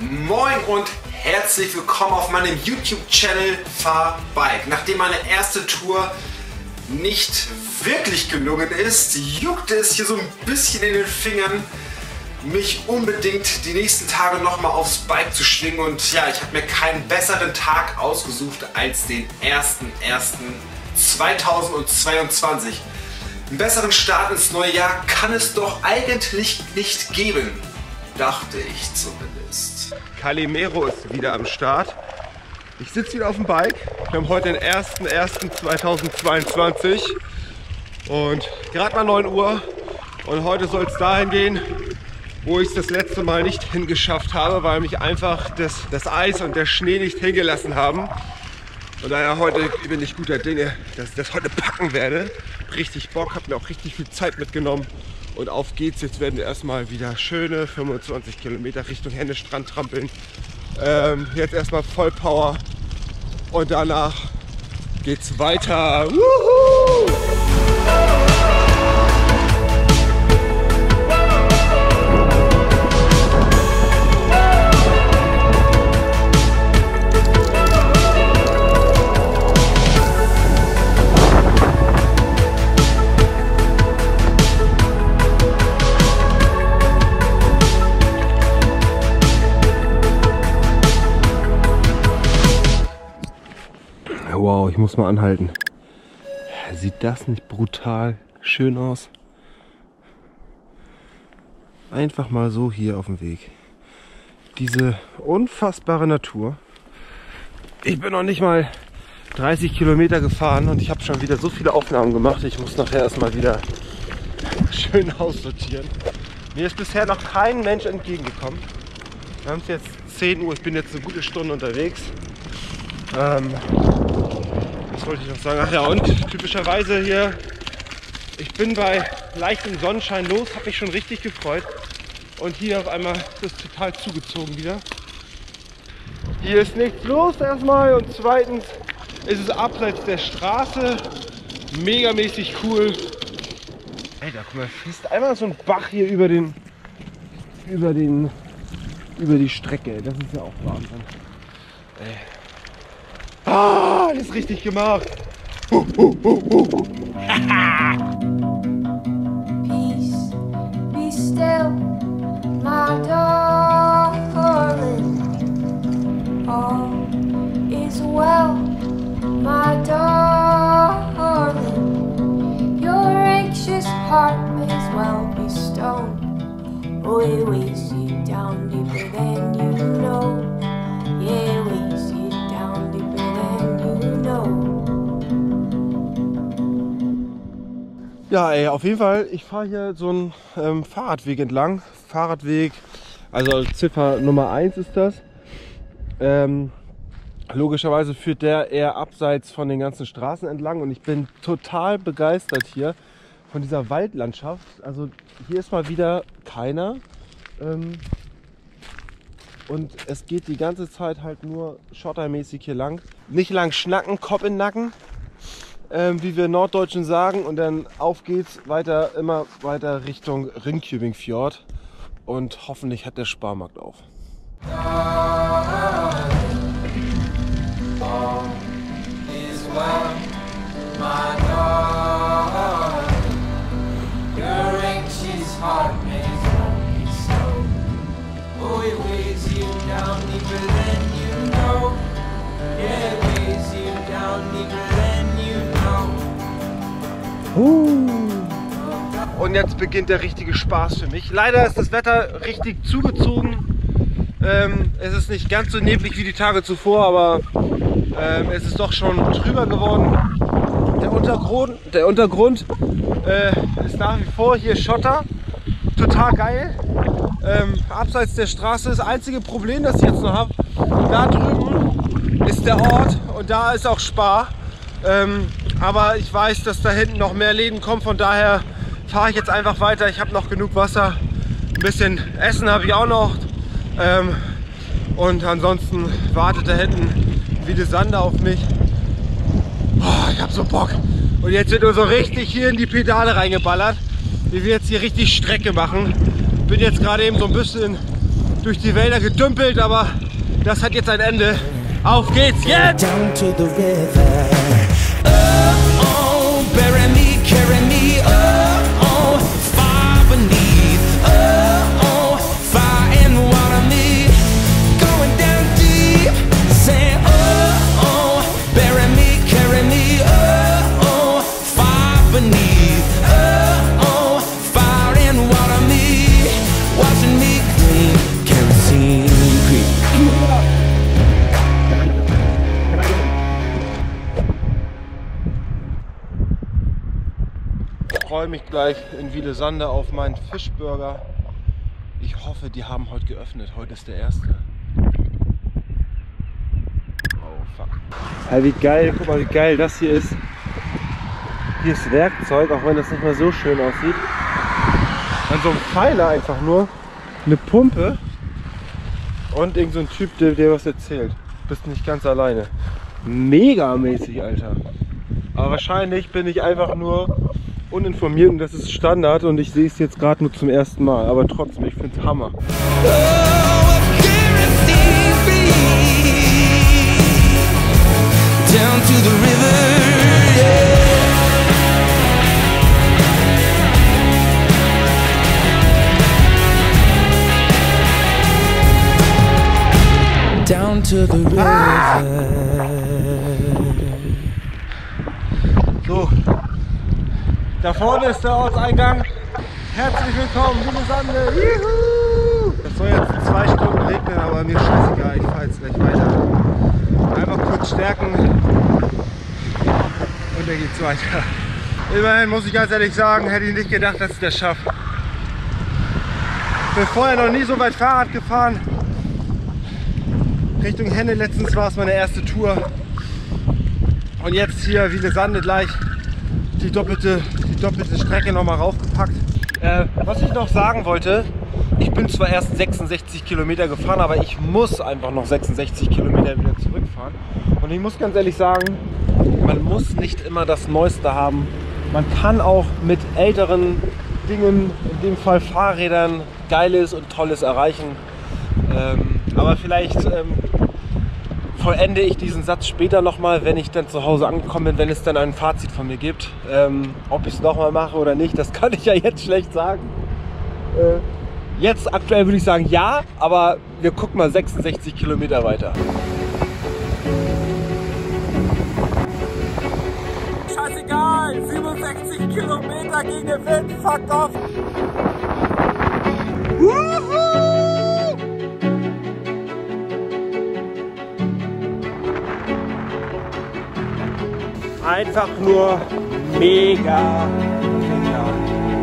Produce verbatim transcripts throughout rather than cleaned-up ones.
Moin und herzlich willkommen auf meinem YouTube-Channel Fahrbike. Nachdem meine erste Tour nicht wirklich gelungen ist, juckte es hier so ein bisschen in den Fingern, mich unbedingt die nächsten Tage nochmal aufs Bike zu schwingen. Und ja, ich habe mir keinen besseren Tag ausgesucht als den ersten ersten zweitausendzweiundzwanzig. Einen besseren Start ins neue Jahr kann es doch eigentlich nicht geben, dachte ich zumindest. Calimero ist wieder am Start. Ich sitze wieder auf dem Bike. Wir haben heute den ersten ersten zweitausendzweiundzwanzig und gerade mal neun Uhr. Und heute soll es dahin gehen, wo ich es das letzte Mal nicht hingeschafft habe, weil mich einfach das, das Eis und der Schnee nicht hingelassen haben. Und daher heute bin ich guter Dinge, dass ich das heute packen werde. Richtig Bock, habe mir auch richtig viel Zeit mitgenommen. Und auf geht's, jetzt werden wir erstmal wieder schöne fünfundzwanzig Kilometer Richtung Hennestrand trampeln. Ähm, jetzt erstmal Vollpower und danach geht's weiter. Wuhu! Wow, ich muss mal anhalten. Sieht das nicht brutal schön aus? Einfach mal so hier auf dem Weg. Diese unfassbare Natur. Ich bin noch nicht mal dreißig Kilometer gefahren und ich habe schon wieder so viele Aufnahmen gemacht. Ich muss nachher erstmal wieder schön aussortieren. Mir ist bisher noch kein Mensch entgegengekommen. Wir haben es jetzt zehn Uhr, ich bin jetzt eine gute Stunde unterwegs. Ähm, Was wollte ich noch sagen? Ach ja, und typischerweise hier, ich bin bei leichtem Sonnenschein los, habe mich schon richtig gefreut. Und hier auf einmal ist es total zugezogen wieder. Hier ist nichts los erstmal und zweitens ist es abseits der Straße. Megamäßig cool. Ey, da guck mal, fließt einmal so ein Bach hier über den, über den, über die Strecke. Das ist ja auch Wahnsinn. Ey. Ah, das ist richtig gemacht. Uh, uh, uh, uh. Peace, be still, my darling. All is well, my darling. Your anxious heart may as well be stone. Oh, it weighs you down deeper than you know. Yeah, it weighs you down deeper than you know. Ja, ey, auf jeden Fall, ich fahre hier so einen ähm, Fahrradweg entlang. Fahrradweg, also Ziffer Nummer eins ist das. Ähm, logischerweise führt der eher abseits von den ganzen Straßen entlang und ich bin total begeistert hier von dieser Waldlandschaft. Also hier ist mal wieder keiner. Ähm, Und es geht die ganze Zeit halt nur schottermäßig hier lang. Nicht lang schnacken, Kopf in den Nacken, ähm, wie wir Norddeutschen sagen. Und dann auf geht's weiter, immer weiter Richtung Ringkübing-Fjord. Und hoffentlich hat der Sparmarkt auf. Und jetzt beginnt der richtige Spaß für mich. Leider ist das Wetter richtig zugezogen. Ähm, es ist nicht ganz so neblig wie die Tage zuvor, aber ähm, es ist doch schon trüber geworden. Der Untergrund, der Untergrund äh, ist nach wie vor hier Schotter. Total geil. Ähm, abseits der Straße. Das einzige Problem, das ich jetzt noch habe, da drüben ist der Ort und da ist auch Spar. Ähm, aber ich weiß, dass da hinten noch mehr Läden kommen, von daher fahre ich jetzt einfach weiter. Ich habe noch genug Wasser, ein bisschen Essen habe ich auch noch. Ähm, und ansonsten wartet da hinten Wilde Sande auf mich. Oh, ich habe so Bock. Und jetzt wird nur so richtig hier in die Pedale reingeballert. Wie wir jetzt hier richtig Strecke machen. Bin jetzt gerade eben so ein bisschen durch die Wälder gedümpelt, aber das hat jetzt ein Ende. Auf geht's jetzt! Down to the river. Oh, oh, bury me, carry me. Oh, oh, far beneath. Oh, oh, fire and water me. Going down deep. Say, oh, oh, bury me, carry me. Oh, oh, far beneath. Oh, oh, fire and water me. Washing me clean, kerosene green. Ich freue mich gleich in Wilesande auf meinen Fischburger. Ich hoffe, die haben heute geöffnet. Heute ist der erste. Oh fuck. Hey, wie geil, guck mal, wie geil das hier ist. Hier ist Werkzeug, auch wenn das nicht mehr so schön aussieht. An so einem Pfeiler einfach nur eine Pumpe und irgend so ein Typ, der dir was erzählt. Bist nicht ganz alleine. Mega mäßig, Alter. Aber wahrscheinlich bin ich einfach nur uninformiert und das ist Standard und ich sehe es jetzt gerade nur zum ersten Mal. Aber trotzdem, ich finde es Hammer. Down to the river, yeah. Down to the river. So, da vorne ist der Ortseingang. Herzlich willkommen, Wilesande. Juhu! Das soll jetzt zwei Stunden regnen, aber mir scheißegal, ich fahre jetzt gleich weiter. Einfach kurz stärken und dann geht's weiter. Immerhin muss ich ganz ehrlich sagen, hätte ich nicht gedacht, dass ich das schaffe. Ich bin vorher noch nie so weit Fahrrad gefahren. Richtung Henne, letztens war es meine erste Tour. Und jetzt hier Wilesande gleich die doppelte, die doppelte Strecke noch mal raufgepackt. Äh, was ich noch sagen wollte, ich bin zwar erst sechsundsechzig Kilometer gefahren, aber ich muss einfach noch sechsundsechzig Kilometer wieder zurückfahren. Und ich muss ganz ehrlich sagen, man muss nicht immer das Neueste haben. Man kann auch mit älteren Dingen, in dem Fall Fahrrädern, Geiles und Tolles erreichen. Ähm, aber vielleicht ähm, vollende ich diesen Satz später nochmal, wenn ich dann zu Hause angekommen bin, wenn es dann ein Fazit von mir gibt. Ähm, ob ich es nochmal mache oder nicht, das kann ich ja jetzt schlecht sagen. Äh, jetzt aktuell würde ich sagen ja, aber wir gucken mal sechsundsechzig Kilometer weiter. Scheißegal, siebenundsechzig Kilometer gegen den Wind, fuck off! Woohoo! Einfach nur mega genial.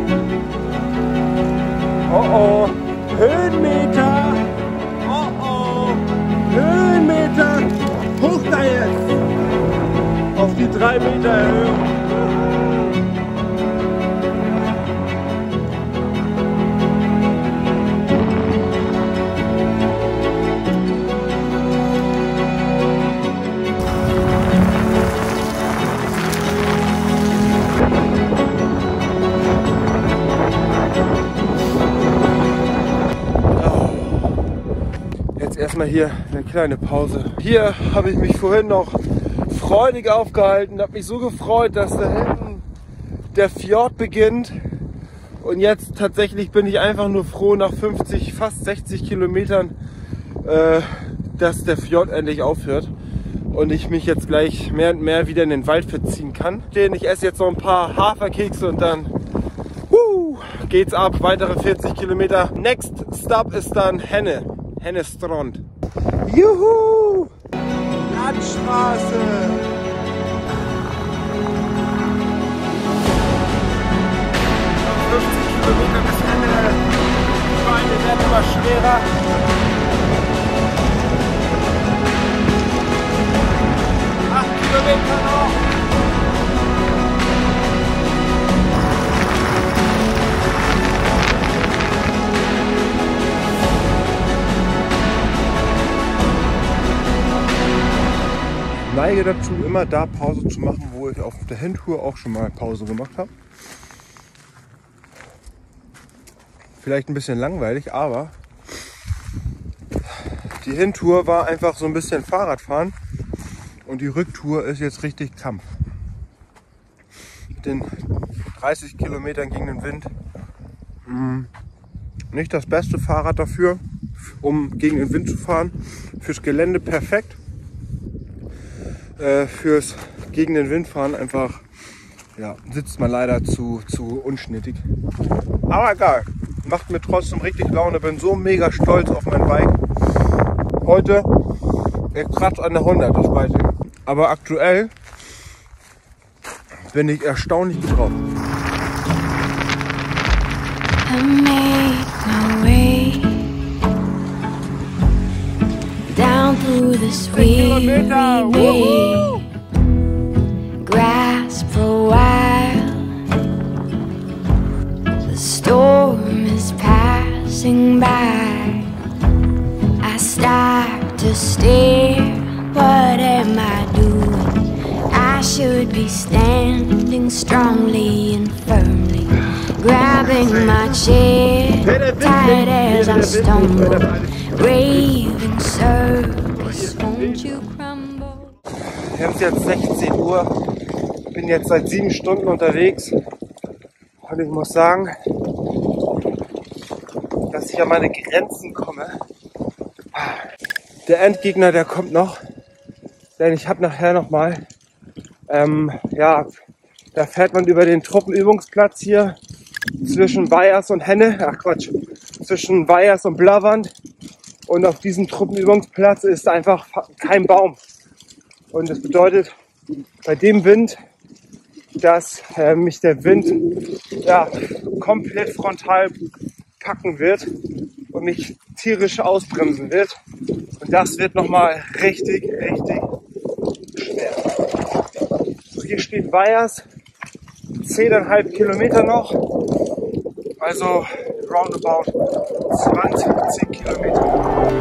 Oh oh, Höhenmeter. Oh oh, Höhenmeter. Hoch da jetzt. Auf die drei Meter Erhöhung. Erstmal hier eine kleine Pause. Hier habe ich mich vorhin noch freudig aufgehalten, habe mich so gefreut, dass da hinten der Fjord beginnt. Und jetzt tatsächlich bin ich einfach nur froh, nach fünfzig, fast sechzig Kilometern, äh, dass der Fjord endlich aufhört und ich mich jetzt gleich mehr und mehr wieder in den Wald verziehen kann. Ich esse jetzt noch ein paar Haferkekse und dann uh, geht's ab, weitere vierzig Kilometer. Next Stop ist dann Henne. Hennestrand. Juhu! Landstraße! fünfzig Kilometer bis Henne. Die Beine werden immer schwerer. acht Kilometer noch. Ich neige dazu, immer da Pause zu machen, wo ich auf der Hintour auch schon mal Pause gemacht habe. Vielleicht ein bisschen langweilig, aber Die Hintour war einfach so ein bisschen Fahrradfahren und die Rücktour ist jetzt richtig Kampf. Mit den dreißig Kilometern gegen den Wind. Nicht das beste Fahrrad dafür, um gegen den Wind zu fahren. Fürs Gelände perfekt. Äh, fürs gegen den Wind fahren einfach, ja, sitzt man leider zu, zu unschnittig. Aber egal, macht mir trotzdem richtig Laune. Bin so mega stolz auf mein Bike. Heute, er kratzt an der hundert, das weiß ich. Aber aktuell bin ich erstaunlich gut drauf. I made my way down through this weary way. Grasp for a while. The storm is passing by. I start to stare. What am I doing? I should be standing strongly and firmly, grabbing my chair, tight as I stumble, raving circus, won't you crumble? Wir haben es jetzt sechzehn Uhr, bin jetzt seit sieben Stunden unterwegs und ich muss sagen, dass ich an meine Grenzen komme. Der Endgegner, der kommt noch, denn ich habe nachher nochmal, ähm, ja, da fährt man über den Truppenübungsplatz hier zwischen Weyers und Henne, ach Quatsch, zwischen Weyers und Blavand, und auf diesem Truppenübungsplatz ist einfach kein Baum. Und das bedeutet, bei dem Wind, dass äh, mich der Wind ja, komplett frontal packen wird und mich tierisch ausbremsen wird. Und das wird nochmal richtig, richtig schwer. So, hier steht Weyers, zehn Komma fünf Kilometer noch, also roundabout zwanzig Kilometer.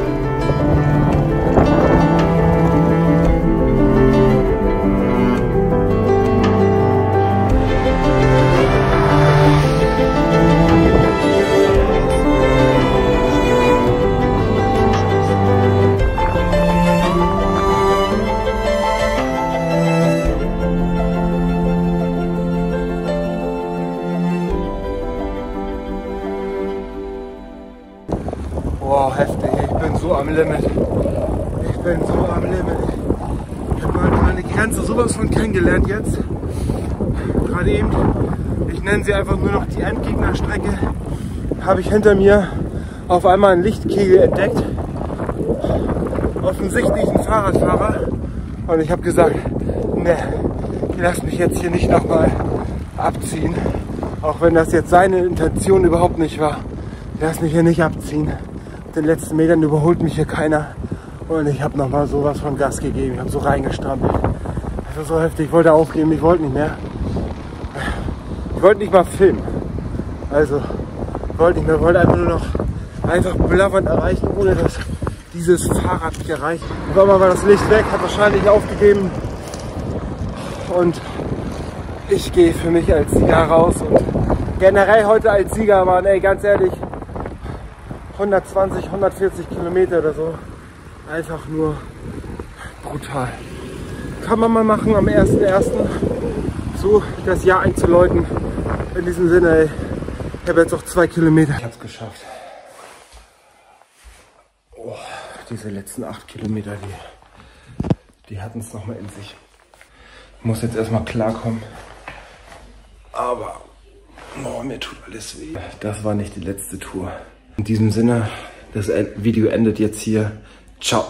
Boah, heftig, ich bin so am Limit. Ich bin so am Limit. Ich habe meine Grenze sowas von kennengelernt jetzt. Gerade eben, ich nenne sie einfach nur noch die Endgegnerstrecke, habe ich hinter mir auf einmal einen Lichtkegel entdeckt. Offensichtlich ein Fahrradfahrer. Und ich habe gesagt, ne, ich lasse mich jetzt hier nicht nochmal abziehen. Auch wenn das jetzt seine Intention überhaupt nicht war. Ich lasse mich hier nicht abziehen. In den letzten Metern überholt mich hier keiner und ich habe nochmal sowas von Gas gegeben. Ich habe so reingestrampelt. Das war so heftig, ich wollte aufgeben, ich wollte nicht mehr. Ich wollte nicht mal filmen. Also, ich wollte nicht mehr, ich wollte einfach nur noch einfach Blavand erreichen, ohne dass dieses Fahrrad mich erreicht. Auf einmal war das Licht weg, hat wahrscheinlich aufgegeben und ich gehe für mich als Sieger raus und generell heute als Sieger, Mann, ey, ganz ehrlich, hundertzwanzig, hundertvierzig Kilometer oder so. Einfach nur brutal. Kann man mal machen am ersten ersten so das Jahr einzuläuten. In diesem Sinne, ey, ich habe jetzt noch zwei Kilometer. Ich habe es geschafft. Oh, diese letzten acht Kilometer, die, die hatten es nochmal in sich. Ich muss jetzt erstmal klarkommen. Aber oh, mir tut alles weh. Das war nicht die letzte Tour. In diesem Sinne, das Video endet jetzt hier. Ciao.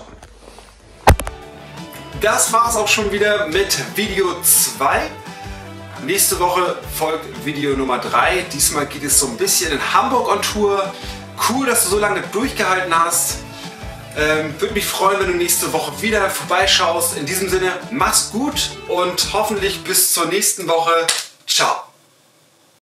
Das war's auch schon wieder mit Video zwei. Nächste Woche folgt Video Nummer drei. Diesmal geht es so ein bisschen in Hamburg on Tour. Cool, dass du so lange durchgehalten hast. Ähm, würde mich freuen, wenn du nächste Woche wieder vorbeischaust. In diesem Sinne, mach's gut und hoffentlich bis zur nächsten Woche. Ciao.